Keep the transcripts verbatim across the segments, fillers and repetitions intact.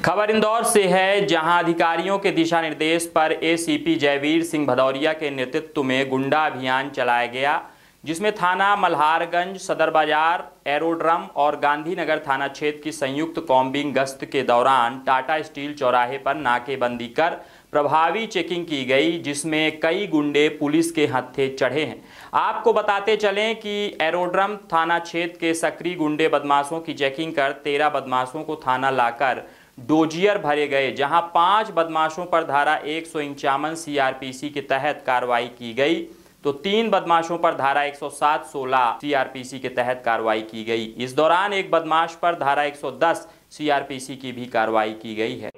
खबर इंदौर से है, जहां अधिकारियों के दिशा निर्देश पर एसीपी जयवीर सिंह भदौरिया के नेतृत्व में गुंडा अभियान चलाया गया, जिसमें थाना मल्हारगंज, सदर बाजार, एरोड्रम और गांधीनगर थाना क्षेत्र की संयुक्त कॉम्बिंग गश्त के दौरान टाटा स्टील चौराहे पर नाकेबंदी कर प्रभावी चेकिंग की गई, जिसमें कई गुंडे पुलिस के हत्थे चढ़े हैं। आपको बताते चलें कि एरोड्रम थाना क्षेत्र के सक्रिय गुंडे बदमाशों की चेकिंग कर तेरह बदमाशों को थाना लाकर डोजियर भरे गए, जहां पांच बदमाशों पर धारा एक सौ इक्यावन सीआरपीसी के तहत कार्रवाई की गई, तो तीन बदमाशों पर धारा एक सौ सात सोलह सीआरपीसी के तहत कार्रवाई की गई। इस दौरान एक बदमाश पर धारा एक सौ दस सीआरपीसी की भी कार्रवाई की गई है।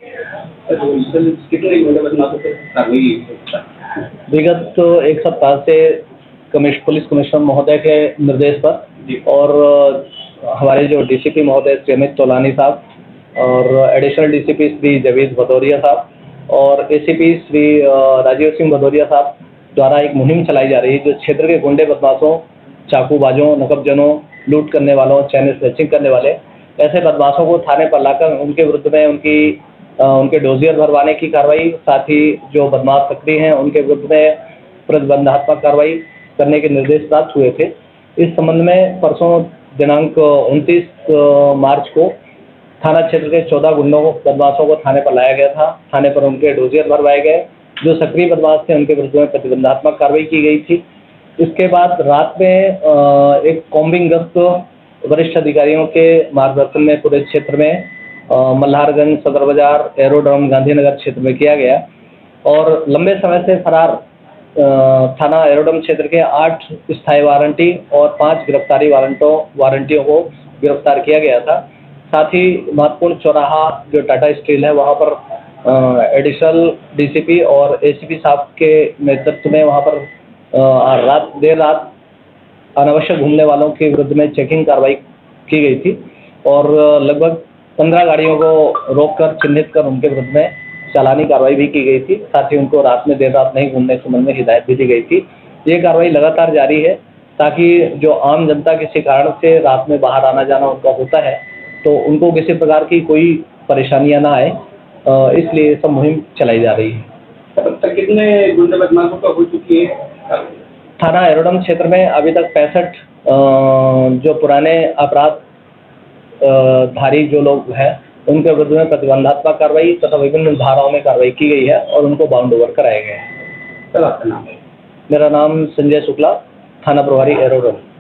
विगत तो एक सप्ताह से कमिश्नर पुलिस कमिश्नर महोदय के निर्देश पर और हमारे जो डीसीपी महोदय श्री अमित तोलानी साहब और एडिशनल डीसीपी श्री जयवीर भदौरिया साहब और एसीपी श्री राजीव सिंह भदौरिया साहब द्वारा एक मुहिम चलाई जा रही है, जो क्षेत्र के गुंडे बदमाशों, चाकूबाजों, नकबजनों, लूट करने वालों, चैन स्नैचिंग करने वाले ऐसे बदमाशों को थाने पर लाकर उनके विरुद्ध में उनकी उनके डोजियर भरवाने की कार्रवाई, साथ ही जो बदमाश सक्रिय हैं उनके विरुद्ध में प्रतिबंधात्मक कार्रवाई करने के निर्देश प्राप्त हुए थे। इस संबंध में परसों दिनांक उनतीस मार्च को थाना क्षेत्र के चौदह गुंडों बदमाशों को थाने पर लाया गया था। थाने पर उनके डोजियर भरवाए गए। जो सक्रिय बदमाश थे उनके विरुद्ध में प्रतिबंधात्मक कार्रवाई की गई थी। इसके बाद रात में एक कॉम्बिंग गश्त वरिष्ठ अधिकारियों के मार्गदर्शन में पूरे क्षेत्र में मल्हारगंज, सदर बाजार, एरोड्रम, गांधीनगर क्षेत्र में किया गया और लंबे समय से फरार थाना एरोड्रम क्षेत्र के आठ स्थायी वारंटी और पांच गिरफ्तारी वारंटों वारंटियों को गिरफ्तार किया गया था। साथ ही महत्वपूर्ण चौराहा जो टाटा स्टील है वहाँ पर एडिशनल डीसीपी और एसीपी साहब के नेतृत्व में वहाँ पर आ, रात देर रात अनावश्यक घूमने वालों के विरुद्ध में चेकिंग कार्रवाई की गई थी और लगभग पंद्रह गाड़ियों को रोककर चिन्हित कर उनके विरुद्ध में चालानी कार्रवाई भी की गई थी। साथ ही उनको रात में देर रात नहीं घूमने के संबंध में हिदायत भी दी गई थी। ये कार्रवाई लगातार जारी है ताकि जो आम जनता किसी कारण से रात में बाहर आना जाना उनका होता है तो उनको किसी प्रकार की कोई परेशानियां ना आए, इसलिए सब मुहिम चलाई जा रही है। अब तक कितने गुंडे बदमाशों का हो चुकी है? थाना एरोड्रम क्षेत्र में अभी तक पैंसठ जो पुराने अपराध धारी जो लोग हैं उनके विरुद्ध में प्रतिबंधात्मक कार्रवाई तथा विभिन्न धाराओं में कार्रवाई की गई है और उनको बाउंड ओवर कराए गए हैं। सर, आपका नाम है? मेरा नाम संजय शुक्ला, थाना प्रभारी एरोड्रम।